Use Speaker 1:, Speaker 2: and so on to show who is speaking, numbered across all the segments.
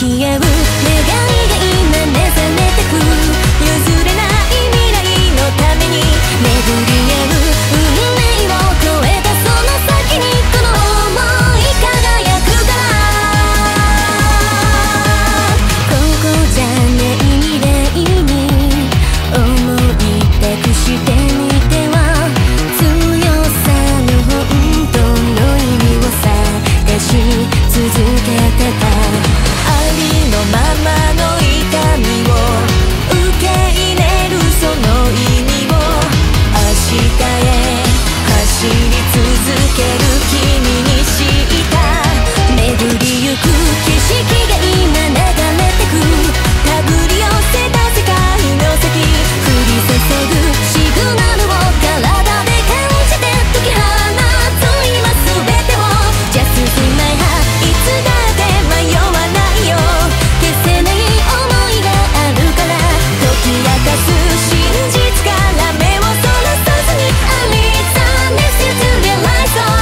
Speaker 1: き合う願いが今目覚めてく譲れない未来のために巡り合う運命を超えたその先にこの想い輝くからここじゃない未来に思い託してみては強さの本当の意味を探し続けてたありのままの痛みを受け入れるその意味を明日へ走り続ける君にした巡りゆく景色が今流れてく手繰り寄せた世界の先降り注ぐシグナルを体で感じて解き放つ今全てを Just Feel My Heart いつだって迷わないよ消せない想いがあるから解き明かす真実から目をそらさずに I need some next you to realize all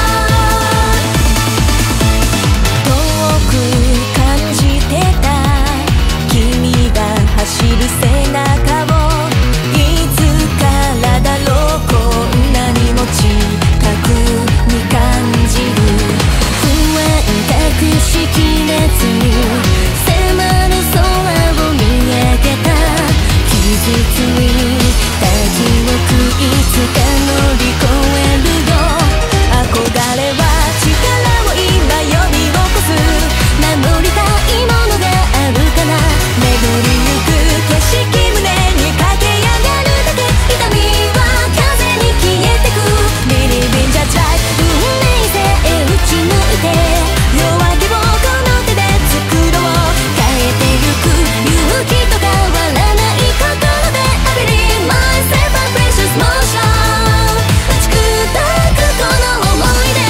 Speaker 1: 遠く感じてた君が走る背中をいつからだろうこんなにも近くに感じる不安隠しきれずに迫る空を見上げた傷ついた記憶いつか乗り越えるよ憧れは力を今呼び起こす守りたいものがあるから巡りゆく景色胸に駆け上がるだけ痛みは風に消えてく Believe in judgelight 運命性打ち抜いて夜明けをこの手で作ろう変えてゆく勇気と変わらない心で I believe myself a precious motion 打ち砕くこの想いで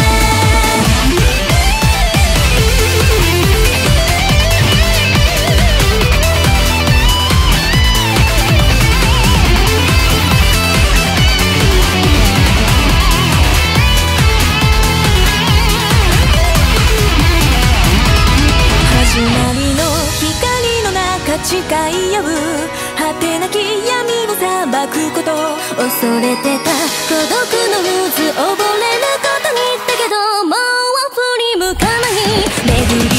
Speaker 1: 始まりの光の中誓い合う果てなき闇を裁くこと恐れてた孤独の渦溺れることにだけどもう振り向かない巡り